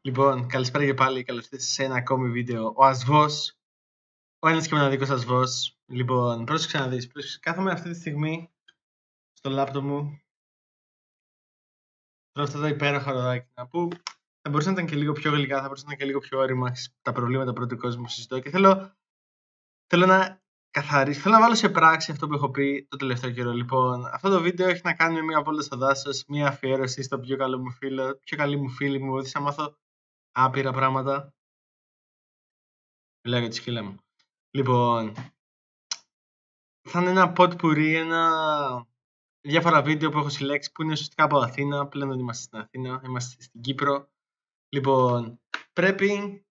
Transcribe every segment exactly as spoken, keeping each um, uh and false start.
Λοιπόν, καλησπέρα και πάλι. Καλώς ήρθατε σε ένα ακόμη βίντεο. Ο Ασβός, ο ένας και μοναδικός Ασβός. Λοιπόν, πρόσεξε να δεις. Πρόσεξε. Κάθομαι αυτή τη στιγμή στο λάπτοπ μου. Τώρα αυτά τα υπέροχα ροδάκια που θα μπορούσαν να ήταν και λίγο πιο γλυκά, θα μπορούσαν να ήταν και λίγο πιο όρημα τα προβλήματα πρώτου κόσμου που συζητώ. Και θέλω, θέλω να καθαρίσω, θέλω να βάλω σε πράξη αυτό που έχω πει το τελευταίο καιρό. Λοιπόν, αυτό το βίντεο έχει να κάνει με μια βόλτα στο δάσος, μια αφιέρωση στο πιο καλό μου φίλο, πιο καλή μου φίλη μου βοήθησε να μάθω άπειρα πράγματα. Μιλάω για τη σκύλα μου. Λοιπόν, θα είναι ένα ποτπουρί, ένα διάφορα βίντεο που έχω συλλέξει που είναι ουσιαστικά από Αθήνα. Πλέον δεν είμαστε στην Αθήνα, είμαστε στην Κύπρο. Λοιπόν, πρέπει,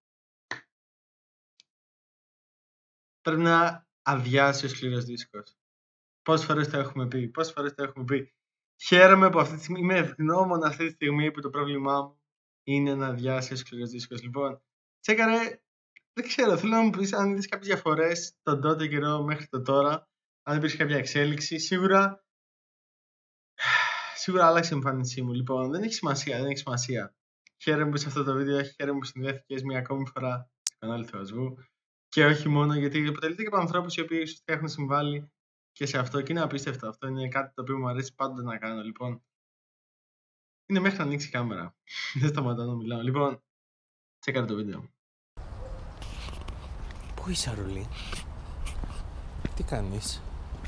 πρέπει να αδειάσει ο σκληρός δίσκος. Πόσες φορές το έχουμε πει, πόσες φορές το έχουμε πει. Χαίρομαι που αυτή τη στιγμή, είμαι ευγνώμων αυτή τη στιγμή που το πρόβλημά μου είναι να αδειάσει ο σκληρός δίσκος. Λοιπόν, τσέκαρε, δεν ξέρω, θέλω να μου πεις αν είδες κάποιες διαφορές τον τότε καιρό μέχρι το τώρα, αν υπήρχε κάποια εξέλιξη. Σίγουρα, σίγουρα άλλαξε η εμφάνισή μου. Λοιπόν, δεν έχει σημασία, δεν έχει σημασία. Χαίρομαι που σε αυτό το βίντεο, χαίρομαι που συνδέθηκες μια ακόμη φορά στο κανάλι του Ασβού. Και όχι μόνο γιατί αποτελείται και από ανθρώπους οι οποίοι ουσιαστικά έχουν συμβάλει και σε αυτό και είναι απίστευτο. Αυτό είναι κάτι το οποίο μου αρέσει πάντα να κάνω. Λοιπόν, είναι μέχρι να ανοίξει η κάμερα. Δεν σταματάω να μιλάω. Λοιπόν, τσέκαρε το βίντεο. Πού είσαι, Αρολή? Τι κάνεις?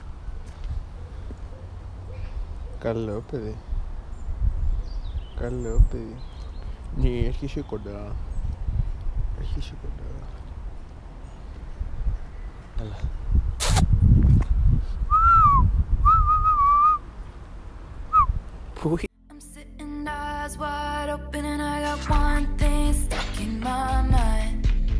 Καλό παιδί. Καλό παιδί. Ναι, έρχεσαι κοντά. Έρχεσαι κοντά. Έλα. Πού είσαι? Eyes wide open and I got one thing stuck in my mind.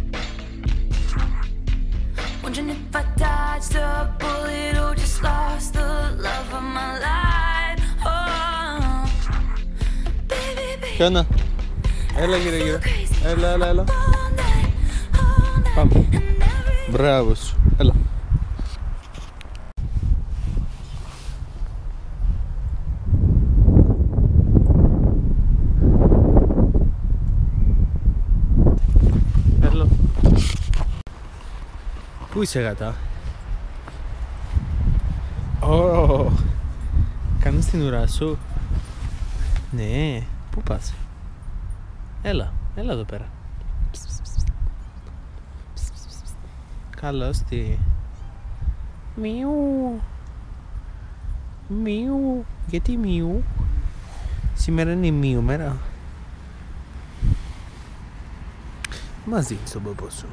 Wondering if I dodged a bullet or just lost the love of my life. Oh, baby, baby. Πιάνα. Έλα γύρω γύρω. Έλα, έλα, έλα. Πάμε. Μπράβο σου. Έλα. Έλα. Πού είσαι, γάτα? Ω, κάνεις την ουρά σου? Ναι, πού πας? Έλα, έλα εδώ πέρα. Καλώς τι? Μιου. Μιου. Γιατί μιου? Σήμερα είναι η μιου μέρα. Μας δίνεις τον πόπο σου.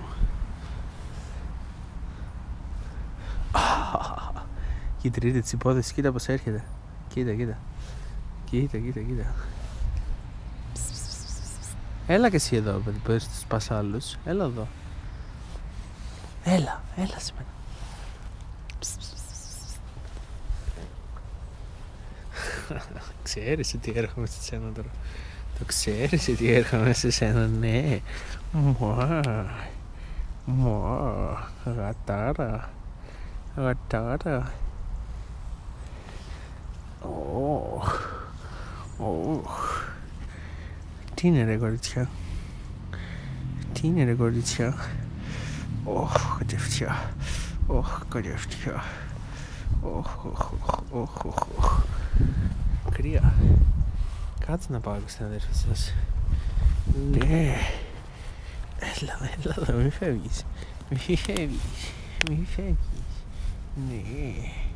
Κοίτρετε τις υπόθεσεις, κοίτα πως έρχεται. Κοίτα, κοίτα. Κοίτα, κοίτα, κοίτα. Έλα και εσύ εδώ, παιδί, πες τους πασάλους. Έλα εδώ. Έλα, έλα σε μένα. Ξέρεις ότι έρχομαι σε σένα τώρα. Το ξέρεις ότι έρχομαι σε σένα, ναι. Μουά. Μουά. Γατάρα. Γατάρα. Ωχ. Ωχ. Τι είναι ρε κορίτσια? Τι είναι ρε κορίτσια? Ωχ, κατευθιά. Ωχ, κατευθιά. Ωχ, ωχ, ωχ, ωχ, ωχ. Κρύα. Κάτσε να πάω και στην αδέρφη σας. Ναι. Έλα, έλα εδώ, μη φεύγεις. Μη φεύγεις. Μη φεύγεις. Ναι.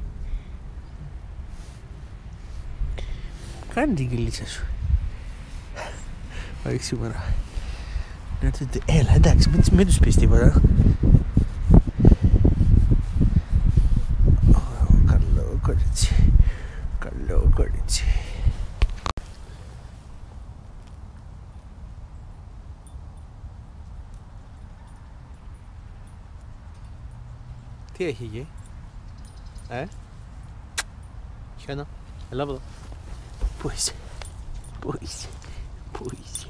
Κάνε την κυλίτσα σου. Όχι σήμερα. Έλα, εντάξει, μην, μην τους πεις τίποτα. Oh, καλό κορίτσι. Καλό κορίτσι. Τι έχει εκεί? Ε? Χιώνα, έλα από εδώ. Πού είσαι? Πού είσαι? Πού είσαι?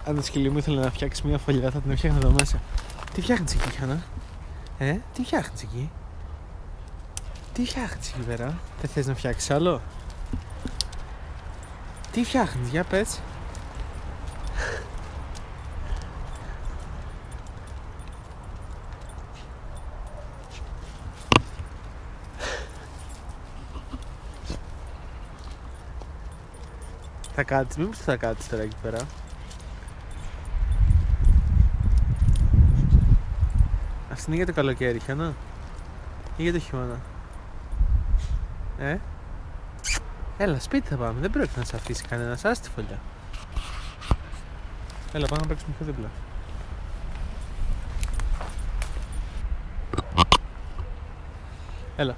αν το σκυλί μου ήθελε να φτιάξει μια φωλιά, θα την έφτιαχνα εδώ μέσα. Τι φτιάχνεις εκεί, Χάνα? Ε, τι φτιάχνεις εκεί? Τι φτιάχνεις εκεί πέρα? Δεν θες να φτιάξεις άλλο? Τι φτιάχνεις, για πες. Θα κάτσεις, μήπως θα κάτσεις τώρα εκεί πέρα? Αυτή είναι για το καλοκαίρι, Χιώνα, ή για το χειμώνα? Ε? Έλα, σπίτι θα πάμε, δεν πρόκειται να σε αφήσει κανένας, άσε τη φωλιά. Έλα, πάμε να παίξουμε πιο δίπλα. Έλα.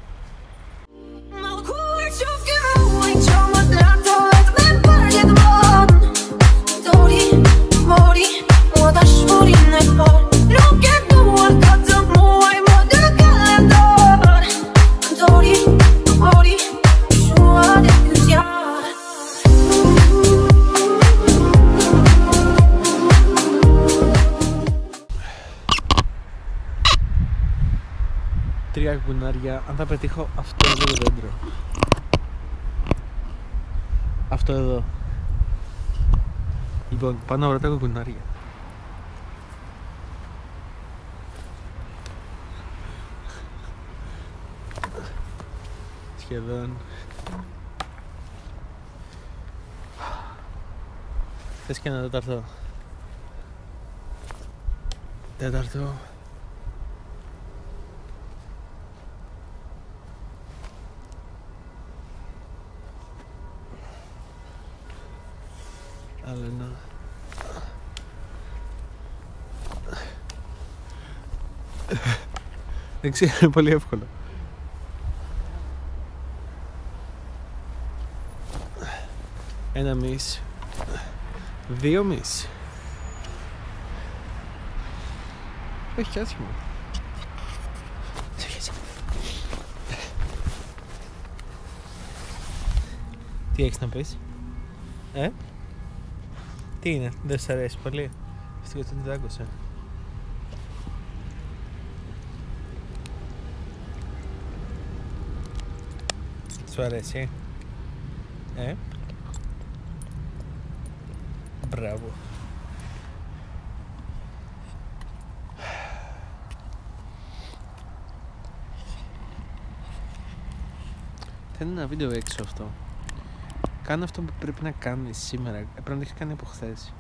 Τρία κουνάρια, αν θα πετύχω αυτό εδώ το δέντρο. Αυτό εδώ. Λοιπόν, πάω να βρω τα κουκουνάρια. Σχεδόν. Θες και ένα τέταρτο? Τέταρτο. Άλλο ένα. Δεν ξέρω, είναι πολύ εύκολο. Ένα μισ. Δύο μισ. Όχι κι άσχημα. Τι έχεις να πεις? Ε? Τι είναι, δεν σ' αρέσει πολύ? Ευτυχώς δεν την άκουσα. Σου αρέσει? Ε? Μπράβο. Θα είναι ένα βίντεο έξω αυτό. Κάνε αυτό που πρέπει να κάνεις σήμερα. Πρέπει να το έχεις κάνει από χθες.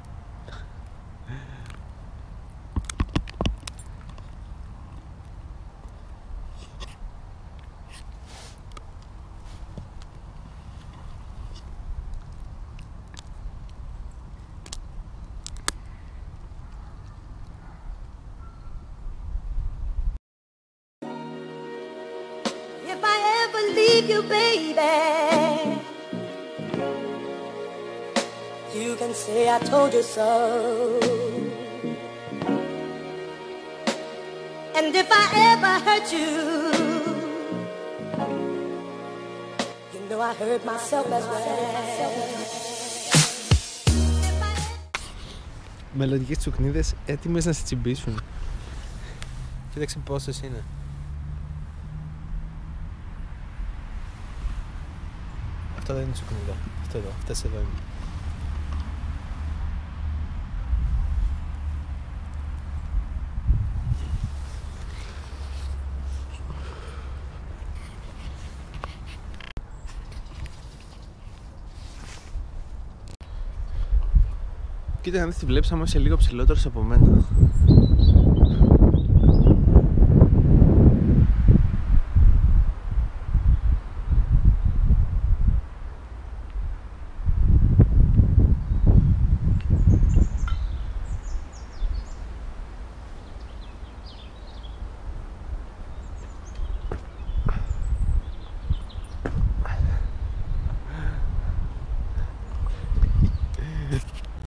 If I ever leave you, baby, you can say I told you so. And if I ever hurt you, you know I hurt myself as well. Μελλοντικές τσουκνίδες έτοιμες να σε τσιμπήσουν. Κοίταξε πόσες είναι. Αυτό δεν είναι τσουκνίδα. Αυτό εδώ, αυτές εδώ είναι. Κοίτα να δεις, τη βλέπεις άμα είσαι λίγο ψηλότερος από μένα.